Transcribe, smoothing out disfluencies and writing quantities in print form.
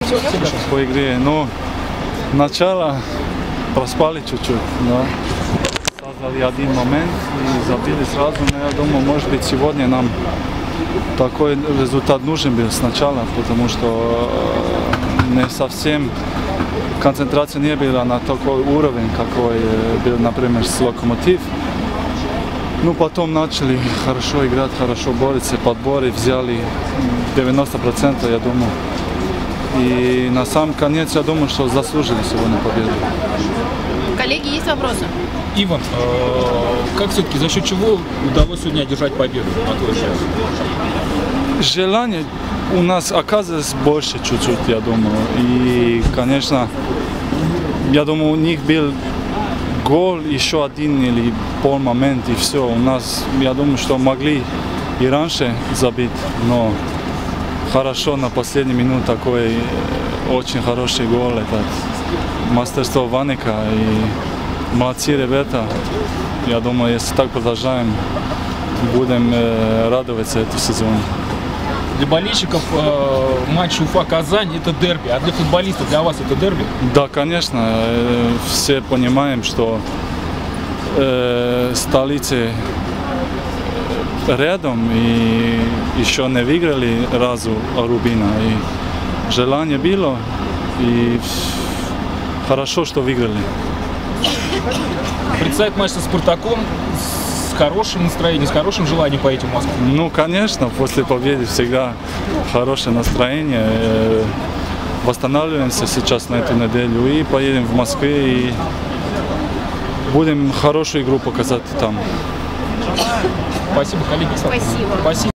По игре, ну, начало проспали чуть-чуть, да. Создали один момент и забили сразу, но я думаю, может быть, сегодня нам такой результат нужен был сначала, потому что не совсем концентрация не была на такой уровень, какой был, например, с Локомотив. Ну, потом начали хорошо играть, хорошо бороться, подборы взяли 90%, я думаю. И на самом конец, я думаю, что заслужили сегодня победу. Коллеги, есть вопросы? Иван, как все-таки, за счет чего удалось сегодня одержать победу, на твой взгляд? Желание у нас оказалось больше чуть-чуть, я думаю. И, конечно, я думаю, у них был гол, еще один или полмомент, и все. У нас, я думаю, что могли и раньше забить, но хорошо на последней минуте такой очень хороший гол. Это мастерство Ваника и молодцы ребята. Я думаю, если так продолжаем, будем радоваться эту сезону. Для болельщиков матч Уфа-Казань – это дерби, а для футболистов, для вас это дерби? Да, конечно. Все понимаем, что столицы рядом и еще не выиграли разу Рубина. И желание было, и хорошо, что выиграли. Предстоит матч со Спартаком. С хорошим настроением, с хорошим желанием поедем в Москву? Ну, конечно, после победы всегда хорошее настроение. Восстанавливаемся сейчас на эту неделю и поедем в Москву и будем хорошую игру показать там. Спасибо, коллеги. Спасибо. Спасибо.